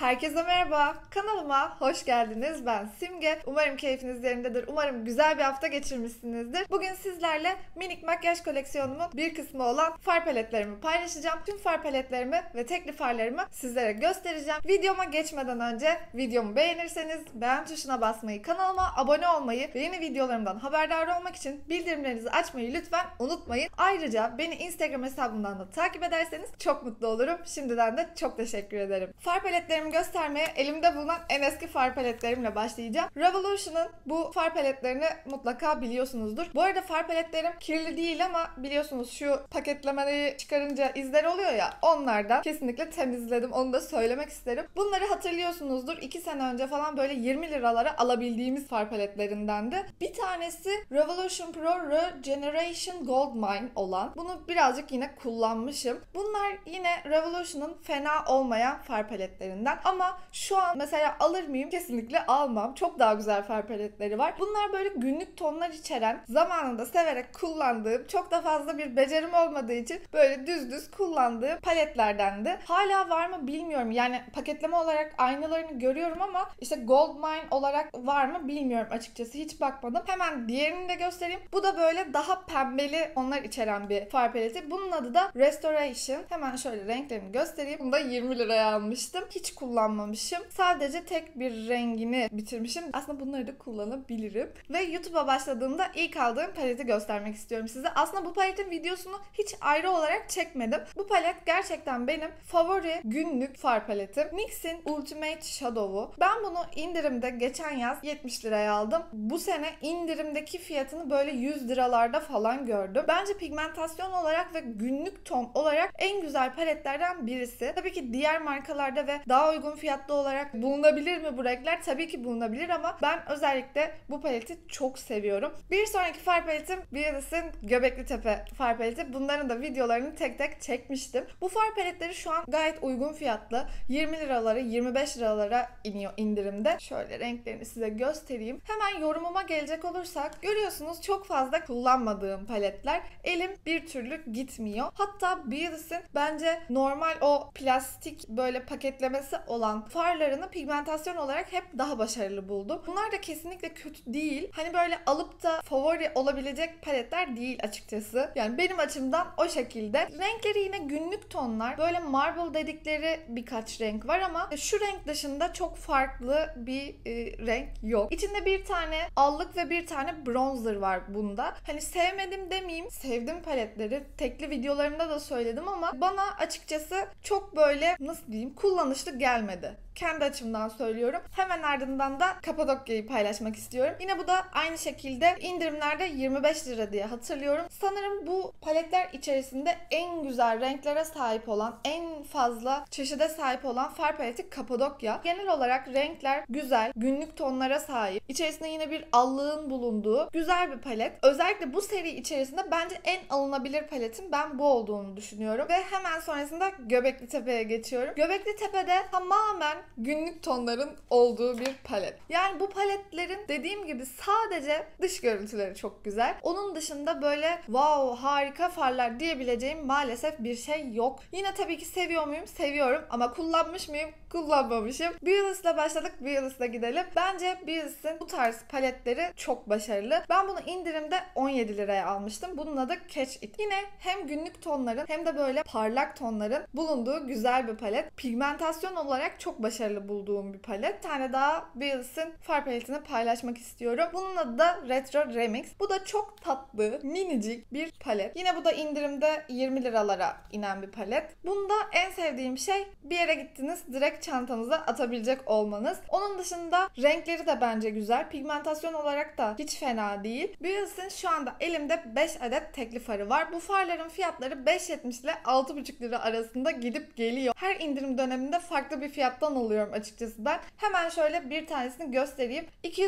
Herkese merhaba, kanalıma hoş geldiniz. Ben Simge. Umarım keyfiniz yerindedir. Umarım güzel bir hafta geçirmişsinizdir. Bugün sizlerle minik makyaj koleksiyonumun bir kısmı olan far paletlerimi paylaşacağım. Tüm far paletlerimi ve tekli farlarımı sizlere göstereceğim. Videoma geçmeden önce videomu beğenirseniz beğen tuşuna basmayı, kanalıma abone olmayı ve yeni videolarımdan haberdar olmak için bildirimlerinizi açmayı lütfen unutmayın. Ayrıca beni Instagram hesabımdan da takip ederseniz çok mutlu olurum. Şimdiden de çok teşekkür ederim. Far paletlerimi göstermeye elimde bulunan en eski far paletlerimle başlayacağım. Revolution'un bu far paletlerini mutlaka biliyorsunuzdur. Bu arada far paletlerim kirli değil ama biliyorsunuz şu paketlemeyi çıkarınca izler oluyor ya, onlardan kesinlikle temizledim. Onu da söylemek isterim. Bunları hatırlıyorsunuzdur. 2 sene önce falan böyle 20 liralara alabildiğimiz far paletlerindendi. Bir tanesi Revolution Pro Regeneration Gold Mine olan. Bunu birazcık yine kullanmışım. Bunlar yine Revolution'un fena olmayan far paletlerinden. Ama şu an mesela alır mıyım? Kesinlikle almam. Çok daha güzel far paletleri var. Bunlar böyle günlük tonlar içeren, zamanında severek kullandığım, çok da fazla bir becerim olmadığı için böyle düz kullandığım paletlerdendi. Hala var mı bilmiyorum. Yani paketleme olarak aynalarını görüyorum ama işte Gold Mine olarak var mı bilmiyorum açıkçası. Hiç bakmadım. Hemen diğerini de göstereyim. Bu da böyle daha pembeli tonlar içeren bir far paleti. Bunun adı da Restoration. Hemen şöyle renklerini göstereyim. Bunu da 20 liraya almıştım. Hiç kullanmamışım. Sadece tek bir rengini bitirmişim. Aslında bunları da kullanabilirim. Ve YouTube'a başladığımda ilk aldığım paleti göstermek istiyorum size. Aslında bu paletin videosunu hiç ayrı olarak çekmedim. Bu palet gerçekten benim favori günlük far paletim. NYX'in Ultimate Shadow'u. Ben bunu indirimde geçen yaz 70 liraya aldım. Bu sene indirimdeki fiyatını böyle 100 liralarda falan gördüm. Bence pigmentasyon olarak ve günlük ton olarak en güzel paletlerden birisi. Tabii ki diğer markalarda ve daha uygun fiyatlı olarak bulunabilir mi bu renkler? Tabii ki bulunabilir ama ben özellikle bu paleti çok seviyorum. Bir sonraki far paletim Billes'in Göbekli Tepe far paleti. Bunların da videolarını tek tek çekmiştim. Bu far paletleri şu an gayet uygun fiyatlı. 20 liralara 25 liralara iniyor indirimde. Şöyle renklerini size göstereyim. Hemen yorumuma gelecek olursak görüyorsunuz çok fazla kullanmadığım paletler. Elim bir türlü gitmiyor. Hatta Billes'in bence normal o plastik böyle paketlemesi olan farlarını pigmentasyon olarak hep daha başarılı buldum. Bunlar da kesinlikle kötü değil. Hani böyle alıp da favori olabilecek paletler değil açıkçası. Yani benim açımdan o şekilde. Renkleri yine günlük tonlar. Böyle marble dedikleri birkaç renk var ama şu renk dışında çok farklı bir renk yok. İçinde bir tane allık ve bir tane bronzer var bunda. Hani sevmedim demeyeyim. Sevdim paletleri. Tekli videolarımda da söyledim ama bana açıkçası çok böyle nasıl diyeyim kullanışlı gelmedi. Kendi açımdan söylüyorum. Hemen ardından da Kapadokya'yı paylaşmak istiyorum. Yine bu da aynı şekilde indirimlerde 25 lira diye hatırlıyorum. Sanırım bu paletler içerisinde en güzel renklere sahip olan, en fazla çeşide sahip olan far paleti Kapadokya. Genel olarak renkler güzel, günlük tonlara sahip. İçerisinde yine bir allığın bulunduğu güzel bir palet. Özellikle bu seri içerisinde bence en alınabilir paletin ben bu olduğunu düşünüyorum. Ve hemen sonrasında Göbekli Tepe'ye geçiyorum. Göbekli Tepe'de tamamen günlük tonların olduğu bir palet. Yani bu paletlerin dediğim gibi sadece dış görüntüleri çok güzel. Onun dışında böyle wow harika farlar diyebileceğim maalesef bir şey yok. Yine tabii ki seviyor muyum? Seviyorum ama kullanmış mıyım? Kullanmamışım. Billes'la başladık. Billes'la gidelim. Bence Billes'in bu tarz paletleri çok başarılı. Ben bunu indirimde 17 liraya almıştım. Bunun adı Catch It. Yine hem günlük tonların hem de böyle parlak tonların bulunduğu güzel bir palet. Pigmentasyon olarak çok başarılı bulduğum bir palet. Bir tane daha Billes'in far paletini paylaşmak istiyorum. Bunun adı da Retro Remix. Bu da çok tatlı, minicik bir palet. Yine bu da indirimde 20 liralara inen bir palet. Bunda en sevdiğim şey bir yere gittiniz direkt çantanıza atabilecek olmanız. Onun dışında renkleri de bence güzel. Pigmentasyon olarak da hiç fena değil. Billes'in şu anda elimde 5 adet tekli farı var. Bu farların fiyatları 5.70 ile 6.5 lira arasında gidip geliyor. Her indirim döneminde farklı bir fiyattan alıyorum açıkçası ben. Hemen şöyle bir tanesini göstereyim.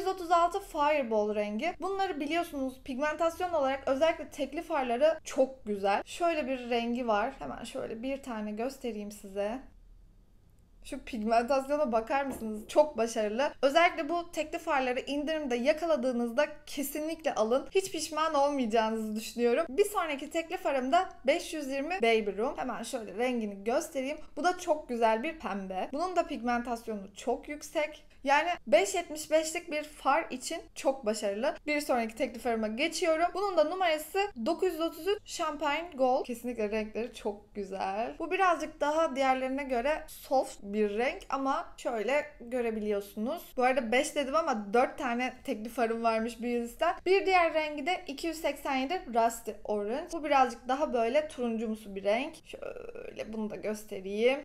236 Fireball rengi. Bunları biliyorsunuz pigmentasyon olarak özellikle tekli farları çok güzel. Şöyle bir rengi var. Hemen şöyle bir tane göstereyim size. Şu pigmentasyona bakar mısınız? Çok başarılı. Özellikle bu tekli farları indirimde yakaladığınızda kesinlikle alın. Hiç pişman olmayacağınızı düşünüyorum. Bir sonraki tekli farım da 520 Baby Room. Hemen şöyle rengini göstereyim. Bu da çok güzel bir pembe. Bunun da pigmentasyonu çok yüksek. Yani 5.75'lik bir far için çok başarılı. Bir sonraki tekli farıma geçiyorum. Bunun da numarası 933 Champagne Gold. Kesinlikle renkleri çok güzel. Bu birazcık daha diğerlerine göre soft bir renk ama şöyle görebiliyorsunuz. Bu arada 5 dedim ama 4 tane tekli farım varmış bir listten. Bir diğer rengi de 287 Rusty Orange. Bu birazcık daha böyle turuncumsu bir renk. Şöyle bunu da göstereyim.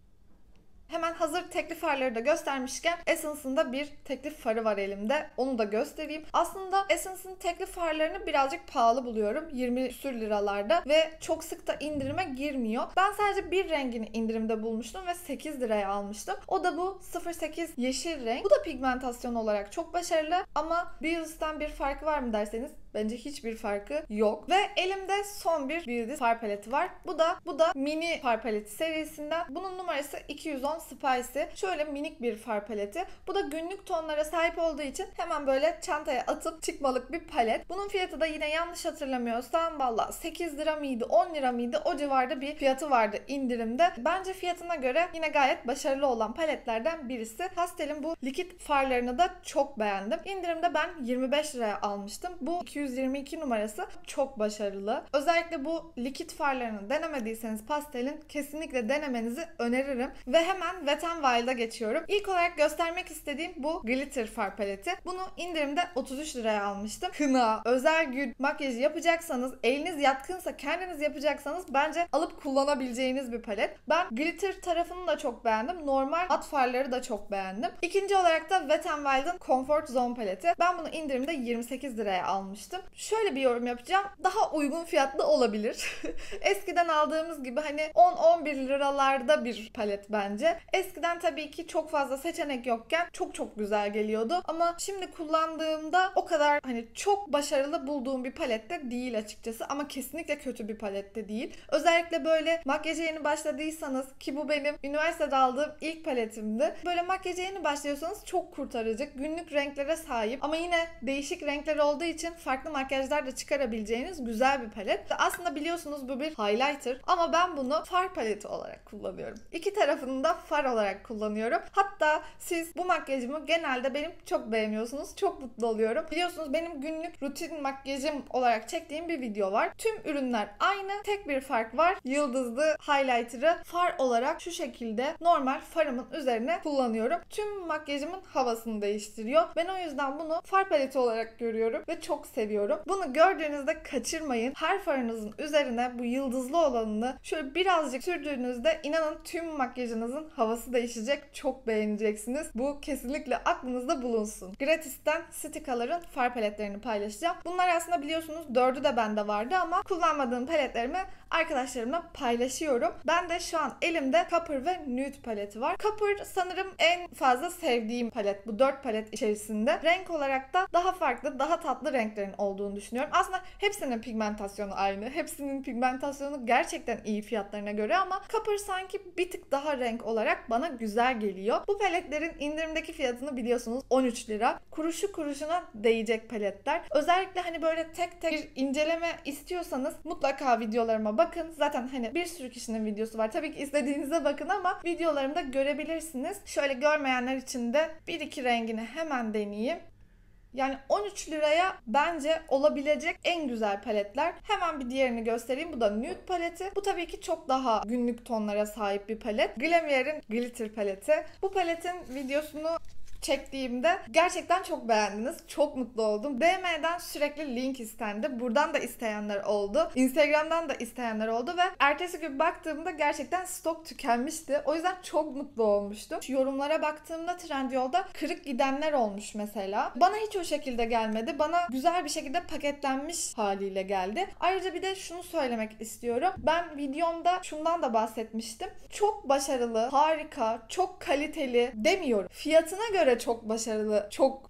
Hemen hazır teklif farları da göstermişken Essence'ın da bir teklif farı var elimde. Onu da göstereyim. Aslında Essence'ın teklif farlarını birazcık pahalı buluyorum. 20 küsür liralarda ve çok sık da indirime girmiyor. Ben sadece bir rengini indirimde bulmuştum ve 8 liraya almıştım. O da bu 08 yeşil renk. Bu da pigmentasyon olarak çok başarılı ama Beauty's'ten bir farkı var mı derseniz bence hiçbir farkı yok. Ve elimde son bir Beauty far paleti var. Bu da mini far paleti serisinden. Bunun numarası 210 Spicy. Şöyle minik bir far paleti. Bu da günlük tonlara sahip olduğu için hemen böyle çantaya atıp çıkmalık bir palet. Bunun fiyatı da yine yanlış hatırlamıyorsam valla 8 lira mıydı 10 lira mıydı o civarda bir fiyatı vardı indirimde. Bence fiyatına göre yine gayet başarılı olan paletlerden birisi. Pastel'in bu likit farlarını da çok beğendim. İndirimde ben 25 liraya almıştım. Bu 222 numarası çok başarılı. Özellikle bu likit farlarını denemediyseniz Pastel'in kesinlikle denemenizi öneririm. Ve hemen Wet n Wild'a geçiyorum. İlk olarak göstermek istediğim bu glitter far paleti. Bunu indirimde 33 liraya almıştım. Kına, özel gün makyajı yapacaksanız, eliniz yatkınsa kendiniz yapacaksanız bence alıp kullanabileceğiniz bir palet. Ben glitter tarafını da çok beğendim. Normal mat farları da çok beğendim. İkinci olarak da Wet n Wild'ın Comfort Zone paleti. Ben bunu indirimde 28 liraya almıştım. Şöyle bir yorum yapacağım. Daha uygun fiyatlı olabilir. Eskiden aldığımız gibi hani 10-11 liralarda bir palet bence. Eskiden tabii ki çok fazla seçenek yokken çok güzel geliyordu. Ama şimdi kullandığımda o kadar hani çok başarılı bulduğum bir palette değil açıkçası. Ama kesinlikle kötü bir palette değil. Özellikle böyle makyaja yeni başladıysanız ki bu benim üniversitede aldığım ilk paletimdi. Böyle makyaja yeni başlıyorsanız çok kurtarıcı. Günlük renklere sahip ama yine değişik renkler olduğu için farklı makyajlar da çıkarabileceğiniz güzel bir palet. Aslında biliyorsunuz bu bir highlighter ama ben bunu far paleti olarak kullanıyorum. İki tarafını da far olarak kullanıyorum. Hatta siz bu makyajımı genelde benim çok beğeniyorsunuz. Çok mutlu oluyorum. Biliyorsunuz benim günlük rutin makyajım olarak çektiğim bir video var. Tüm ürünler aynı. Tek bir fark var. Yıldızlı highlighter'ı far olarak şu şekilde normal farımın üzerine kullanıyorum. Tüm makyajımın havasını değiştiriyor. Ben o yüzden bunu far paleti olarak görüyorum ve çok seviyorum. Bunu gördüğünüzde kaçırmayın. Her farınızın üzerine bu yıldızlı olanını şöyle birazcık sürdüğünüzde inanın tüm makyajınızın havası değişecek. Çok beğeneceksiniz. Bu kesinlikle aklınızda bulunsun. Gratis'ten City Color'ın far paletlerini paylaşacağım. Bunlar aslında biliyorsunuz 4'ü de bende vardı ama kullanmadığım paletlerimi arkadaşlarımla paylaşıyorum. Ben de şu an elimde Copper ve Nude paleti var. Copper sanırım en fazla sevdiğim palet. Bu 4 palet içerisinde. Renk olarak da daha farklı, daha tatlı renklerin olduğunu düşünüyorum. Aslında hepsinin pigmentasyonu aynı. Hepsinin pigmentasyonu gerçekten iyi fiyatlarına göre ama Copper sanki bir tık daha renk olarak bana güzel geliyor. Bu paletlerin indirimdeki fiyatını biliyorsunuz 13 lira. Kuruşu kuruşuna değecek paletler. Özellikle hani böyle tek tek bir inceleme istiyorsanız mutlaka videolarıma bakın. Zaten hani bir sürü kişinin videosu var. Tabii ki istediğinize bakın ama videolarımda görebilirsiniz. Şöyle görmeyenler için de bir iki rengini hemen deneyeyim. Yani 13 liraya bence olabilecek en güzel paletler. Hemen bir diğerini göstereyim. Bu da Nude paleti. Bu tabii ki çok daha günlük tonlara sahip bir palet. Glamier'in Glitter paleti. Bu paletin videosunu çektiğimde gerçekten çok beğendiniz. Çok mutlu oldum. DM'den sürekli link istendi. Buradan da isteyenler oldu. Instagram'dan da isteyenler oldu ve ertesi gün baktığımda gerçekten stok tükenmişti. O yüzden çok mutlu olmuştum. Şu yorumlara baktığımda Trendyol'da kırık gidenler olmuş mesela. Bana hiç o şekilde gelmedi. Bana güzel bir şekilde paketlenmiş haliyle geldi. Ayrıca bir de şunu söylemek istiyorum. Ben videomda şundan da bahsetmiştim. Çok başarılı, harika, çok kaliteli demiyorum. Fiyatına göre çok başarılı, çok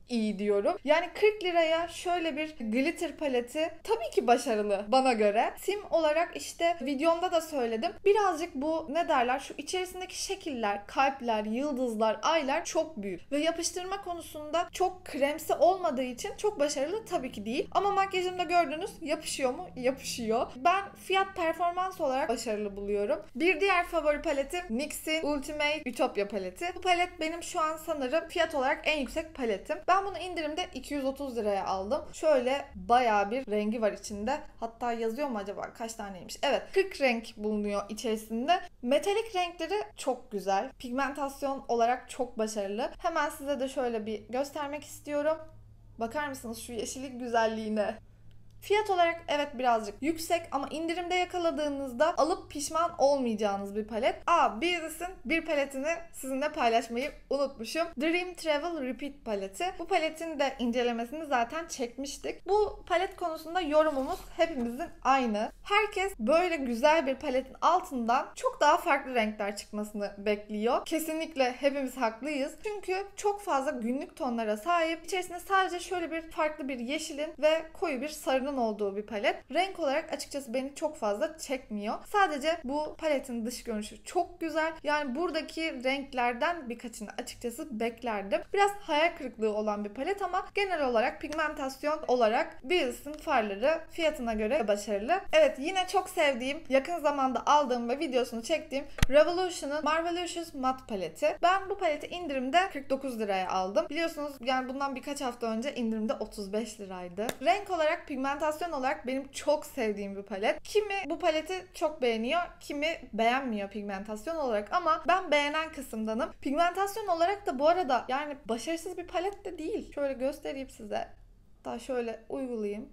iyi diyorum. Yani 40 liraya şöyle bir glitter paleti tabii ki başarılı bana göre. Sim olarak işte videomda da söyledim. Birazcık bu ne derler, şu içerisindeki şekiller, kalpler, yıldızlar, aylar çok büyük. Ve yapıştırma konusunda çok kremsi olmadığı için çok başarılı tabii ki değil. Ama makyajımda gördüğünüz yapışıyor mu? Yapışıyor. Ben fiyat performans olarak başarılı buluyorum. Bir diğer favori paletim NYX'in Ultimate Utopia paleti. Bu palet benim şu an sanırım fiyat olarak en yüksek paletim. Ben bunu indirimde 230 liraya aldım. Şöyle bayağı bir rengi var içinde. Hatta yazıyor mu acaba kaç taneymiş? Evet, 40 renk bulunuyor içerisinde. Metalik renkleri çok güzel. Pigmentasyon olarak çok başarılı. Hemen size de şöyle bir göstermek istiyorum. Bakar mısınız şu yeşillik güzelliğine? Fiyat olarak evet birazcık yüksek ama indirimde yakaladığınızda alıp pişman olmayacağınız bir palet. Beazers'ın bir paletini sizinle paylaşmayı unutmuşum. Dream Travel Repeat paleti. Bu paletin de incelemesini zaten çekmiştik. Bu palet konusunda yorumumuz hepimizin aynı. Herkes böyle güzel bir paletin altından çok daha farklı renkler çıkmasını bekliyor. Kesinlikle hepimiz haklıyız. Çünkü çok fazla günlük tonlara sahip. İçerisinde sadece şöyle bir farklı bir yeşilin ve koyu bir sarının olduğu bir palet. Renk olarak açıkçası beni çok fazla çekmiyor. Sadece bu paletin dış görünüşü çok güzel. Yani buradaki renklerden birkaçını açıkçası beklerdim. Biraz hayal kırıklığı olan bir palet ama genel olarak pigmentasyon olarak Beazers'ın farları fiyatına göre başarılı. Evet, yine çok sevdiğim, yakın zamanda aldığım ve videosunu çektiğim Revolution'ın Marvelicious Matte paleti. Ben bu paleti indirimde 49 liraya aldım. Biliyorsunuz yani bundan birkaç hafta önce indirimde 35 liraydı. Renk olarak, pigmentasyon olarak benim çok sevdiğim bir palet. Kimi bu paleti çok beğeniyor, kimi beğenmiyor pigmentasyon olarak ama ben beğenen kısımdanım. Pigmentasyon olarak da bu arada yani başarısız bir palet de değil. Şöyle göstereyim size. Daha şöyle uygulayayım.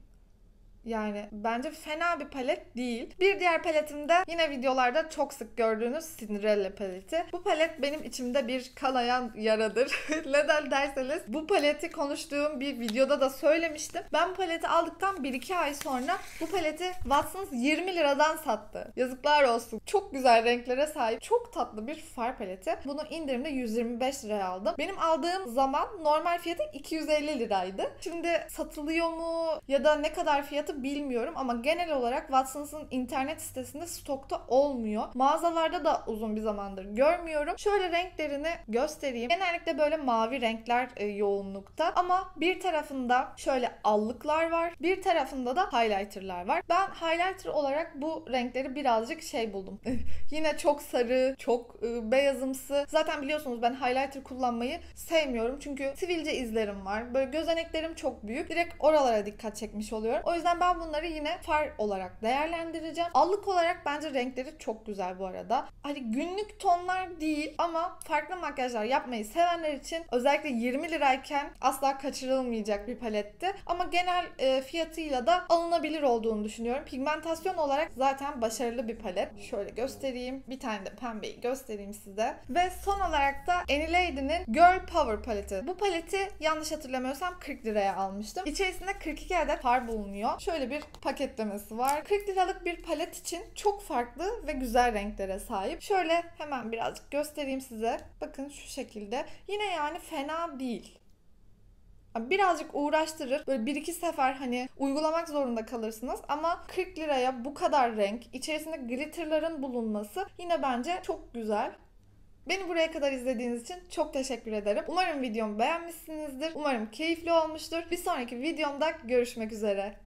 Yani bence fena bir palet değil. Bir diğer paletim de yine videolarda çok sık gördüğünüz Cinderella paleti. Bu palet benim içimde bir kanayan yaradır. Neden derseniz bu paleti konuştuğum bir videoda da söylemiştim. Ben bu paleti aldıktan 1-2 ay sonra bu paleti Watsons 20 liradan sattı. Yazıklar olsun. Çok güzel renklere sahip, çok tatlı bir far paleti. Bunu indirimde 125 liraya aldım. Benim aldığım zaman normal fiyatı 250 liraydı. Şimdi satılıyor mu ya da ne kadar fiyatı bilmiyorum ama genel olarak Watsons'ın internet sitesinde stokta olmuyor. Mağazalarda da uzun bir zamandır görmüyorum. Şöyle renklerini göstereyim. Genellikle böyle mavi renkler yoğunlukta ama bir tarafında şöyle allıklar var. Bir tarafında da highlighterlar var. Ben highlighter olarak bu renkleri birazcık şey buldum. Yine çok sarı, çok beyazımsı. Zaten biliyorsunuz ben highlighter kullanmayı sevmiyorum. Çünkü sivilce izlerim var. Böyle gözeneklerim çok büyük. Direkt oralara dikkat çekmiş oluyorum. O yüzden ben bunları yine far olarak değerlendireceğim. Allık olarak bence renkleri çok güzel bu arada. Hani günlük tonlar değil ama farklı makyajlar yapmayı sevenler için özellikle 20 lirayken asla kaçırılmayacak bir paletti. Ama genel fiyatıyla da alınabilir olduğunu düşünüyorum. Pigmentasyon olarak zaten başarılı bir palet. Şöyle göstereyim. Bir tane de pembeyi göstereyim size. Ve son olarak da Any Lady'nin Girl Power paleti. Bu paleti yanlış hatırlamıyorsam 40 liraya almıştım. İçerisinde 42 adet far bulunuyor. Şöyle bir paketlemesi var. 40 liralık bir palet için çok farklı ve güzel renklere sahip. Şöyle hemen birazcık göstereyim size. Bakın şu şekilde. Yine yani fena değil. Birazcık uğraştırır. Böyle 1-2 sefer hani uygulamak zorunda kalırsınız ama 40 liraya bu kadar renk, içerisinde glitterların bulunması yine bence çok güzel. Beni buraya kadar izlediğiniz için çok teşekkür ederim. Umarım videomu beğenmişsinizdir. Umarım keyifli olmuştur. Bir sonraki videomda görüşmek üzere.